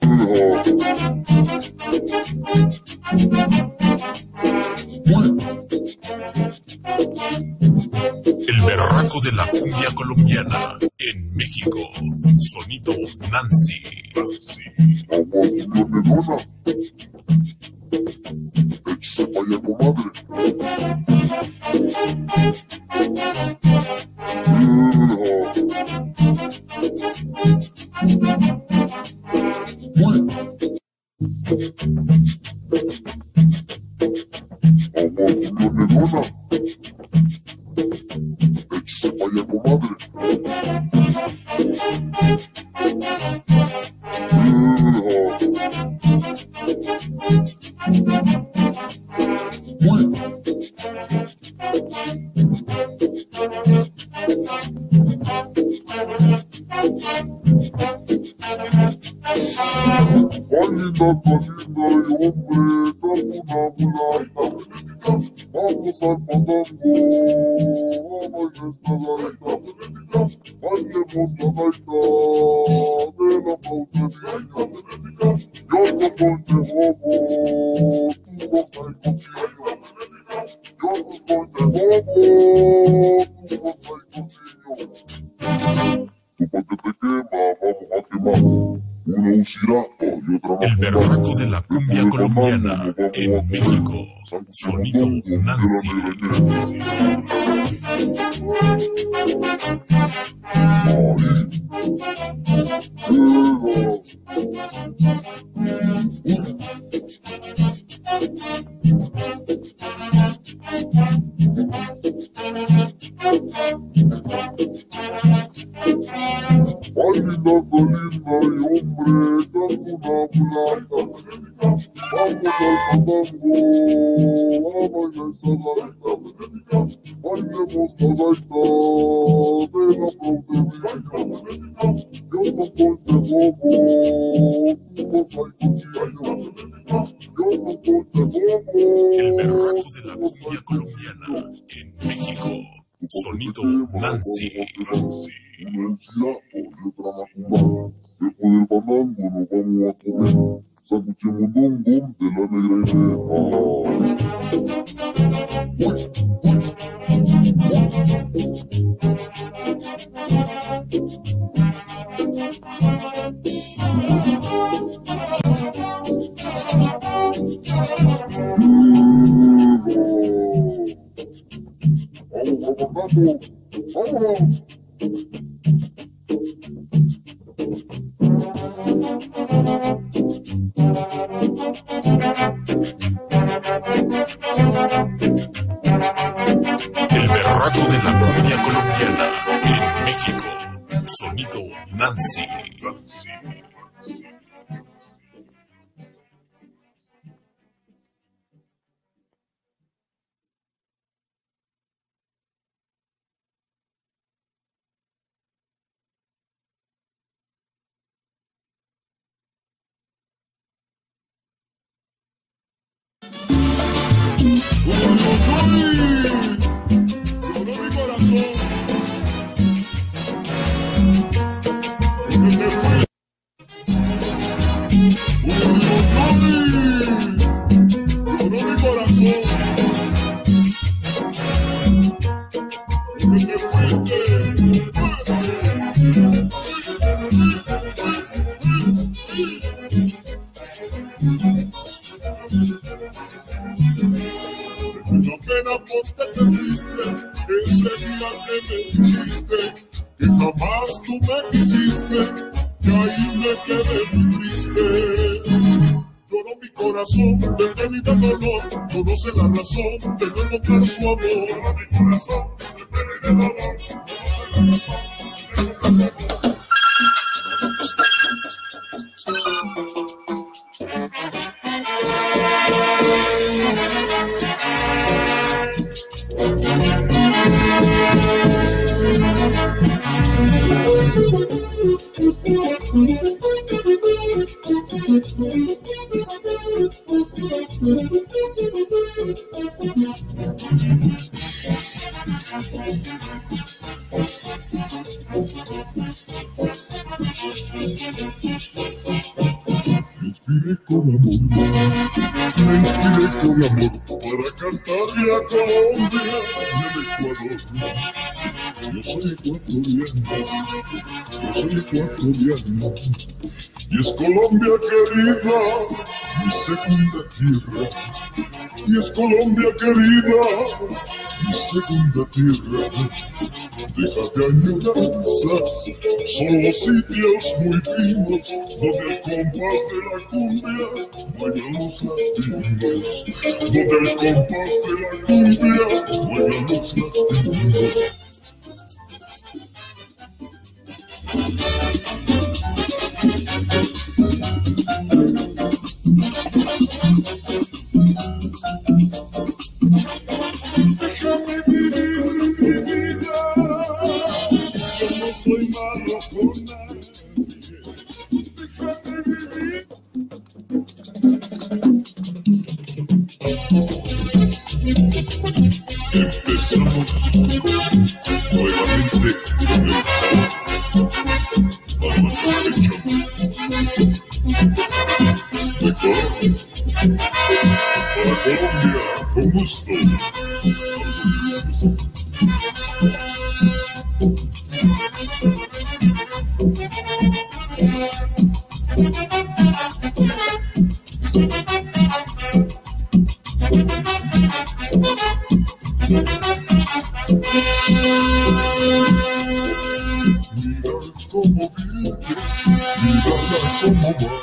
El berraco de la cumbia colombiana en México. Sonido Nancy. Échese pa' allá, comadre. Échese pa' allá, comadre. Linda, linda y hombre, dame una mulata. Vamos al fandango, a bailar esta gaita. Bailemos la gaita de la pautería. Yo no ponte bobo, tú goza y contigo. Yo no ponte bobo, tú goza y contigo. Tu pa' que te quema, vamos a quemar. Una usirato y otra más. El berraco de la cumbia colombiana en México. Sonido Nancy. Ay, linda, linda y hombre, dame una mulata. Vamos al fandango, a bailar esa gaita. Bailemos la gaita de la pautería. Yo no ponte bobo, tú goza y contigo. Yo no ponte bobo. El berraco de la cumbia colombiana en México. Sonido Nancy. Una usirato y otra macumba. Después del fandango nos vamos a comer sándwich mondongo de la negra Vamos, fandango. Vámonos. El berraco de la cumbia colombiana en México. Sonido Nancy. Una pena porque te fuiste, ese día que me dijiste que jamás tú me quisiste, y ahí me quedé muy triste. Lloró mi corazón de pena y de dolor, yo no sé la razón de no encontrar su amor. Lloró mi corazón de pena y de dolor, yo no sé la razón de no encontrar su amor. inspiré con amor, para cantarle a Colombia y el Ecuador. Yo soy ecuatoriano, y es Colombia querida, mi segunda tierra. Y es Colombia querida, mi segunda tierra. Deja de añoranzas, son los sitios muy finos, donde al compás de la cumbia bailan los latinos. Donde al compás de la cumbia bailan los latinos. Déjame vivir mi vida, yo no soy malo con nadie. Déjame vivir. Empezamos nuevamente con el sabor a nuestro pecho. De Colombia, para Colombia, con gusto. Mira cómo vives, mírala cómo va.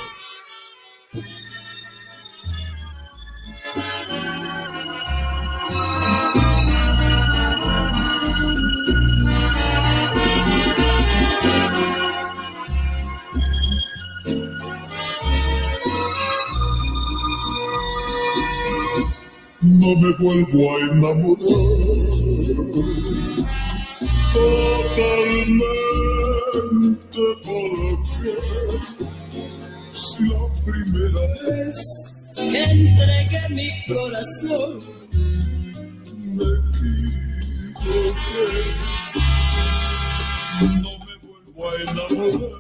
No me vuelvo a enamorar totalmente, porque si la primera vez que entregué mi corazón me equivoqué, no me vuelvo a enamorar